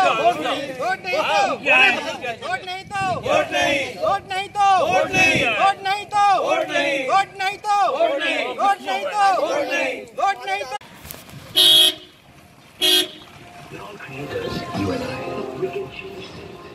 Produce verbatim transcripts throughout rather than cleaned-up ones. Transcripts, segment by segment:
Vote नहीं तो vote नहीं तो वोट नहीं तो वोट नहीं वोट नहीं तो वोट नहीं वोट नहीं तो वोट नहीं वोट नहीं तो वोट नहीं वोट नहीं तो वोट नहीं वोट नहीं तो We're all creators, you and I. We can change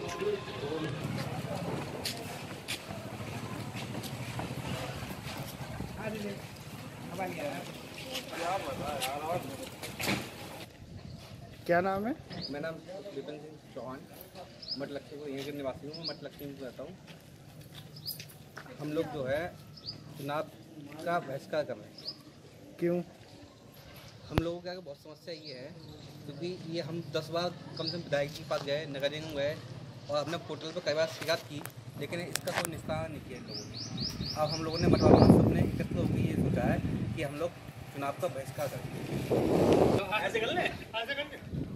क्या नाम है? मेरा नाम विपिन सिंह चौहान, मठ लक्ष्मीपुर यहाँ के निवासी हूँ। मठ लक्ष्मीपुर रहता हूँ। हम लोग जो है चुनाव का बहिष्कार कर रहे हैं। क्यों? हम लोगों का बहुत समस्या ये है क्योंकि ये हम दस बार कम से कम विधायक के पास गए, नगर निगम गए और हमने पोर्टल पर कई बार शिकायत की, लेकिन इसका कोई निस्तारण नहीं किया इन लोगों ने। अब हम लोगों ने मठ वालों सबने एकत्र होकर ये सोचा है कि हम लोग चुनाव का बहिष्कार करेंगे। ऐसे कर ले, ऐसे कर ले।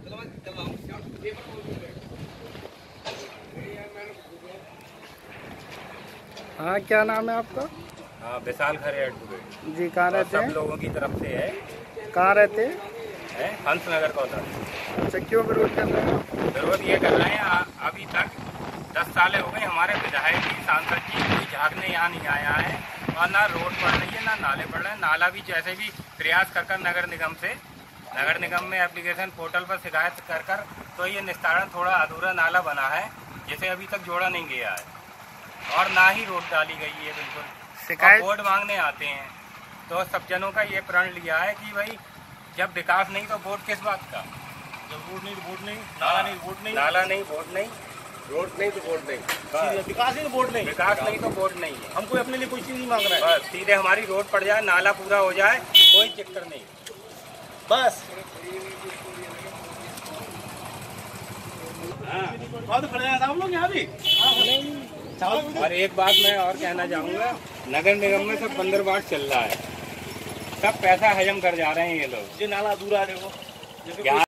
हाँ, क्या नाम है आपका? हाँ, विशाल खरे एडवोकेट जी। कहाँ रहते हैं? सब लोगों की तरफ से है। कहाँ रहते हैं? है हंस नगर का होता। अच्छा, क्यों विरोध कर रहे हैं? जरूरत ये कर रहे हैं, अभी तक दस साल हो गए हमारे विधायक जी, सांसद जी कोई झाँकने यहाँ नहीं आया है और ना रोड पड़ रही है ना नाले पड़ रहे हैं। नाला भी जैसे भी प्रयास कर कर नगर निगम से नगर निगम में एप्लीकेशन पोर्टल पर शिकायत कर कर तो ये निस्तारण थोड़ा अधूरा नाला बना है जिसे अभी तक जोड़ा नहीं गया है और ना ही रोड डाली गई है बिल्कुल। शिकायत वोट मांगने आते हैं तो सब जनों का ये प्रण लिया है कि भाई जब विकास नहीं तो वोट किस बात का। जब रोड नहीं तो वोट नहीं, नाला नहीं वोट नहीं, नाला नहीं वोट नहीं, रोड नहीं तो वोट नहीं, विकास नहीं तो वोट नहीं, विकास नहीं तो वोट नहीं है। हम कोई अपने लिए कोई चीज नहीं मांग रहे हैं। बस सीधे हमारी रोड पड़ जाए, नाला पूरा हो जाए, कोई चक्कर नहीं। बस हाँ तो खड़े हैं हम लोग यहाँ भी। और एक बात मैं और कहना चाहूँगा, नगर निगम में सब बंदरबांट चल रहा है, सब पैसा हजम कर जा रहे हैं ये लोग। ये नाला अधूरा है देखो।